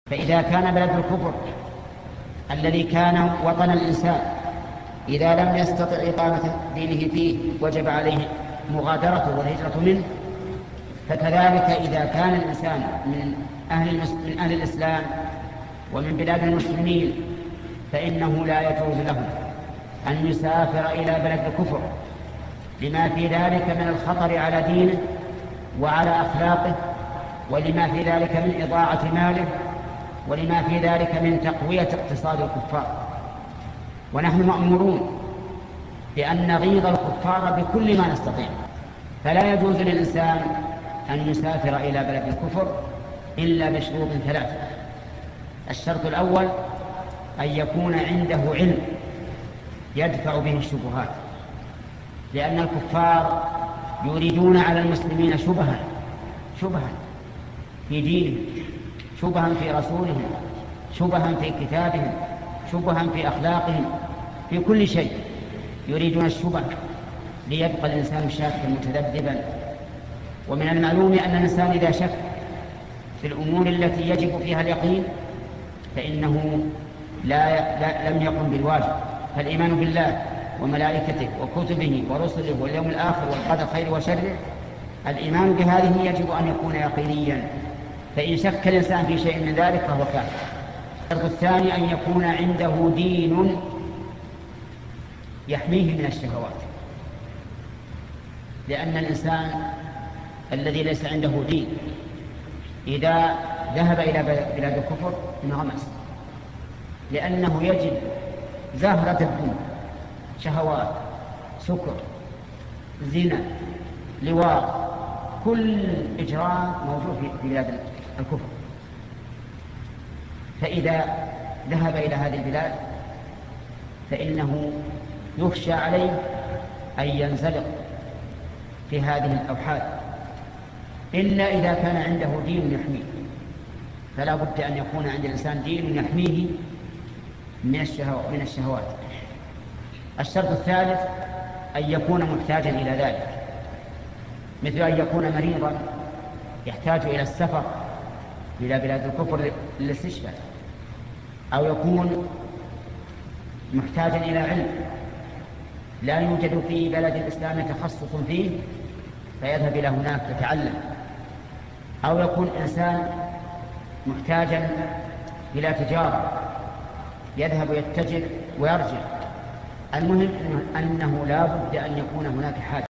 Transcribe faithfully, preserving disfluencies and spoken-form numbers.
فإذا كان بلد الكفر الذي كان وطن الإنسان إذا لم يستطع إقامة دينه فيه وجب عليه مغادرته والهجرة منه، فكذلك إذا كان الإنسان من أهل, من أهل الإسلام ومن بلاد المسلمين فإنه لا يجوز له أن يسافر إلى بلد الكفر لما في ذلك من الخطر على دينه وعلى أخلاقه، ولما في ذلك من إضاعة ماله، ولما في ذلك من تقوية اقتصاد الكفار. ونحن مأمورون بأن نغيظ الكفار بكل ما نستطيع، فلا يجوز للإنسان أن يسافر إلى بلد الكفر إلا بشروط ثلاثة. الشرط الأول أن يكون عنده علم يدفع به الشبهات، لأن الكفار يريدون على المسلمين شبها شبها في دينهم، شبها في رسولهم، شبها في كتابهم، شبها في أخلاقهم، في كل شيء يريدون الشبه ليبقى الإنسان شاكا متذبذبا. ومن المعلوم أن الإنسان إذا شك في الأمور التي يجب فيها اليقين فإنه لا, لا لم يقم بالواجب. فالإيمان بالله وملائكته وكتبه ورسله واليوم الآخر والقدر خير وشره، الإيمان بهذه يجب أن يكون يقينيا، فإن شك الإنسان في شيء من ذلك فهو كافر. الشرط الثاني أن يكون عنده دين يحميه من الشهوات، لأن الإنسان الذي ليس عنده دين إذا ذهب إلى بلاد الكفر انغمس، لأنه يجد زهرة الدين، شهوات، سكر، زنا، لواط، كل إجرام موجود في بلاد الكفر. فإذا ذهب إلى هذه البلاد فإنه يخشى عليه أن ينزلق في هذه الأوحاد، إلا إذا كان عنده دين يحميه، فلا بد أن يكون عند الإنسان دين يحميه من الشهوات. الشرط الثالث أن يكون محتاجا إلى ذلك، مثل أن يكون مريضا يحتاج إلى السفر إلى بلاد الكفر للاستشفاء، أو يكون محتاجا إلى علم لا يوجد في بلد الإسلام تخصص فيه فيذهب إلى هناك يتعلم، أو يكون إنسان محتاجا إلى تجارة يذهب يتجر ويرجع. المهم أنه لا بد أن يكون هناك حاجة.